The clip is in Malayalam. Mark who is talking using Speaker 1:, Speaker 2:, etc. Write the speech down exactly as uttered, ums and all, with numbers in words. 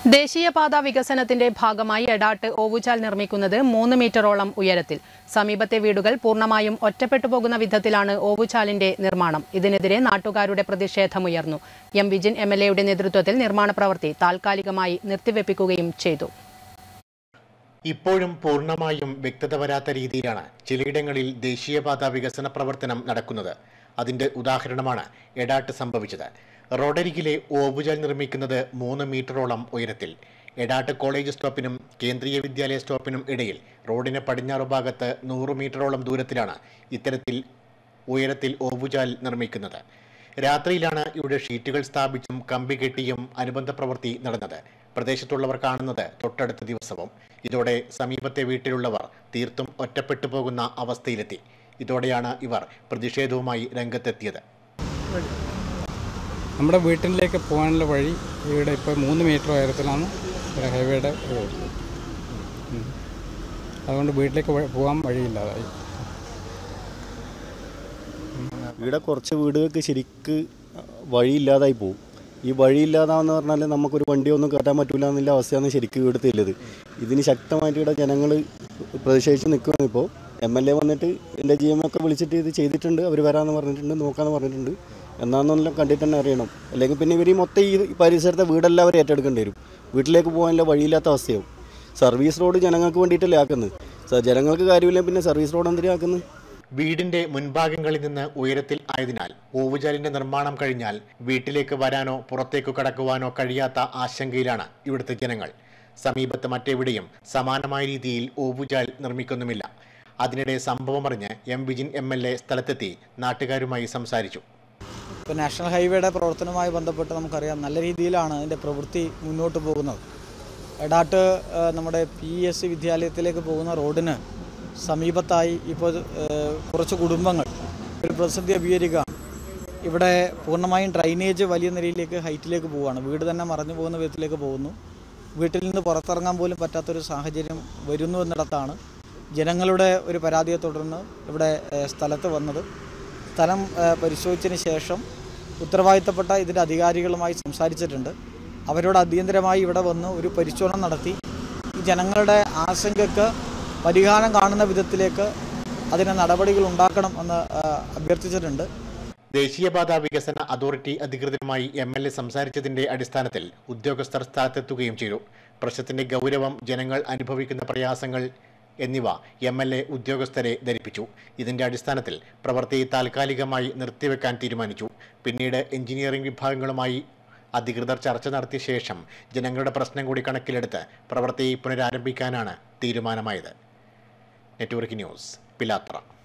Speaker 1: ദേശീയപാത വികസനത്തിന്റെ ഭാഗമായി എടാട്ട് ഓവുചാൽ നിർമ്മിക്കുന്നത് മൂന്ന് മീറ്ററോളം ഉയരത്തിൽ. സമീപത്തെ വീടുകൾ പൂർണ്ണമായും ഒറ്റപ്പെട്ടുപോകുന്ന വിധത്തിലാണ് ഓവുചാലിന്റെ നിർമ്മാണം. ഇതിനെതിരെ നാട്ടുകാരുടെ പ്രതിഷേധമുയർന്നു. എം വിജിൻ എം എൽ എയുടെ നേതൃത്വത്തിൽ നിർമ്മാണ പ്രവൃത്തി താൽക്കാലികമായി നിർത്തിവെപ്പിക്കുകയും ചെയ്തു.
Speaker 2: ഇപ്പോഴും പൂർണ്ണമായും വ്യക്തത വരാത്ത രീതിയിലാണ് ചിലയിടങ്ങളിൽ ദേശീയപാത വികസന പ്രവർത്തനം നടക്കുന്നത്. അതിന്റെ ഉദാഹരണമാണ് എടാട്ട് സംഭവിച്ചത്. റോഡരികിലെ ഓവുചാൽ നിർമ്മിക്കുന്നത് മൂന്ന് മീറ്ററോളം ഉയരത്തിൽ. എടാട്ട് കോളേജ് സ്റ്റോപ്പിനും കേന്ദ്രീയ വിദ്യാലയ സ്റ്റോപ്പിനും ഇടയിൽ റോഡിന് പടിഞ്ഞാറ് ഭാഗത്ത് നൂറ് മീറ്ററോളം ദൂരത്തിലാണ് ഇത്തരത്തിൽ ഉയരത്തിൽ ഓവുചാൽ നിർമ്മിക്കുന്നത്. രാത്രിയിലാണ് ഇവിടെ ഷീറ്റുകൾ സ്ഥാപിച്ചും കമ്പി കെട്ടിയും അനുബന്ധ പ്രവൃത്തി നടന്നത്. പ്രദേശത്തുള്ളവർ കാണുന്നത് തൊട്ടടുത്ത ദിവസവും. ഇതോടെ സമീപത്തെ വീട്ടിലുള്ളവർ തീർത്തും ഒറ്റപ്പെട്ടു പോകുന്ന അവസ്ഥയിലെത്തി. ഇതോടെയാണ് ഇവർ പ്രതിഷേധവുമായി രംഗത്തെത്തിയത്.
Speaker 3: നമ്മുടെ വീട്ടിലേക്ക് പോകാനുള്ള വഴി ഇവിടെ ഇപ്പോൾ മൂന്ന് മീറ്റർ ഉയരത്തിലാണ് ഹൈവേയുടെ. അതുകൊണ്ട് വീട്ടിലേക്ക് പോകാൻ വഴിയില്ലാതായി.
Speaker 4: ഇവിടെ കുറച്ച് വീടുകൾക്ക് ശരിക്ക് വഴിയില്ലാതായി പോകും. ഈ വഴിയില്ലാതാന്ന് പറഞ്ഞാൽ നമുക്കൊരു വണ്ടിയൊന്നും കയറ്റാൻ പറ്റില്ല എന്നുള്ള അവസ്ഥയാണ് ശരിക്കും ഇവിടുത്തെ ഉള്ളത്. ഇതിന് ശക്തമായിട്ട് ഇവിടെ ജനങ്ങൾ പ്രതിഷേധിച്ച് നിൽക്കുകയാണ്. ഇപ്പോൾ എം എൽ എ വന്നിട്ട് എൻ്റെ ജി എം ഒക്കെ വിളിച്ചിട്ട് ഇത് ചെയ്തിട്ടുണ്ട്, അവർ വരാമെന്ന് പറഞ്ഞിട്ടുണ്ട്, നോക്കാമെന്ന് പറഞ്ഞിട്ടുണ്ട്. എന്നാണെന്നെല്ലാം കണ്ടിട്ട് തന്നെ അറിയണം. അല്ലെങ്കിൽ പിന്നെ ഇവർ മൊത്തം ഈ പരിസരത്തെ വീടെല്ലാം അവർ ഏറ്റെടുക്കേണ്ടി വരും. വീട്ടിലേക്ക് പോകാനുള്ള വഴിയില്ലാത്ത അവസ്ഥയാവും. സർവീസ് റോഡ് ജനങ്ങൾക്ക് വേണ്ടിയിട്ടല്ലേ ആക്കുന്നത്. ജനങ്ങൾക്ക് കാര്യമില്ല, പിന്നെ സർവീസ് റോഡ് എന്തിനാ ആക്കുന്നത്?
Speaker 2: വീടിന്റെ മുൻഭാഗങ്ങളിൽ നിന്ന് ഉയരത്തിൽ ആയതിനാൽ ഓവുചാലിന്റെ നിർമ്മാണം കഴിഞ്ഞാൽ വീട്ടിലേക്ക് വരാനോ പുറത്തേക്ക് കടക്കുവാനോ കഴിയാത്ത ആശങ്കയിലാണ് ഇവിടുത്തെ ജനങ്ങൾ. സമീപത്ത് മറ്റെവിടെയും സമാനമായ രീതിയിൽ ഓവുചാൽ നിർമ്മിക്കുന്നുമില്ല. അതിനിടെ സംഭവമറിഞ്ഞ് M Vijin M L A സ്ഥലത്തെത്തി നാട്ടുകാരുമായി സംസാരിച്ചു.
Speaker 5: ഇപ്പോൾ നാഷണൽ ഹൈവേയുടെ പ്രവർത്തനവുമായി ബന്ധപ്പെട്ട് നമുക്കറിയാം നല്ല രീതിയിലാണ് അതിൻ്റെ പ്രവൃത്തി മുന്നോട്ട് പോകുന്നത്. എടാട്ട് നമ്മുടെ പി എസ് സി വിദ്യാലയത്തിലേക്ക് പോകുന്ന റോഡിന് സമീപത്തായി ഇപ്പോൾ കുറച്ച് കുടുംബങ്ങൾ ഒരു പ്രതിസന്ധി അഭിമുഖീകരിക്കുകയാണ്. ഇവിടെ പൂർണ്ണമായും ഡ്രൈനേജ് വലിയ നിലയിലേക്ക് ഹൈറ്റിലേക്ക് പോവുകയാണ്. വീട് തന്നെ മറഞ്ഞു പോകുന്ന വിധത്തിലേക്ക് പോകുന്നു. വീട്ടിൽ നിന്ന് പുറത്തിറങ്ങാൻ പോലും പറ്റാത്തൊരു സാഹചര്യം വരുന്നു എന്നിടത്താണ് ജനങ്ങളുടെ ഒരു പരാതിയെ തുടർന്ന് ഇവിടെ സ്ഥലത്ത് വന്നത്. സ്ഥലം പരിശോധിച്ചതിന് ശേഷം ഉത്തരവാദിത്തപ്പെട്ട ഇതിൻ്റെ അധികാരികളുമായി സംസാരിച്ചിട്ടുണ്ട്. അവരോട് അടിയന്തരമായി ഇവിടെ വന്ന് ഒരു പരിശോധന നടത്തി ഈ ജനങ്ങളുടെ ആശങ്കയ്ക്ക് പരിഹാരം കാണുന്ന വിധത്തിലേക്ക് അതിന് നടപടികൾ ഉണ്ടാക്കണം എന്ന് അഭ്യർത്ഥിച്ചിട്ടുണ്ട്.
Speaker 2: ദേശീയപാത വികസന അതോറിറ്റി അധികൃതരുമായി എം എൽ എ സംസാരിച്ചതിന്റെ അടിസ്ഥാനത്തിൽ ഉദ്യോഗസ്ഥർ സ്ഥലത്തെത്തുകയും ചെയ്തു. പ്രശ്നത്തിന്റെ ഗൗരവം, ജനങ്ങൾ അനുഭവിക്കുന്ന പ്രയാസങ്ങൾ എന്നിവ എം എൽ എ ഉദ്യോഗസ്ഥരെ ധരിപ്പിച്ചു. ഇതിന്റെ അടിസ്ഥാനത്തിൽ പ്രവൃത്തി താൽക്കാലികമായി നിർത്തിവെക്കാൻ തീരുമാനിച്ചു. പിന്നീട് എഞ്ചിനീയറിംഗ് വിഭാഗങ്ങളുമായി അധികൃതർ ചർച്ച നടത്തിയ ശേഷം ജനങ്ങളുടെ പ്രശ്നം കൂടി കണക്കിലെടുത്ത് പ്രവൃത്തി പുനരാരംഭിക്കാനാണ് തീരുമാനമായത്. Network news, Pilathara.